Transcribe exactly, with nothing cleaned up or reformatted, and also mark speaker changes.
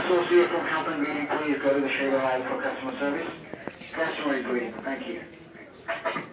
Speaker 1: associate from Help and Greeting, please go to the Shaver Live for customer service. Customer greeting, thank you.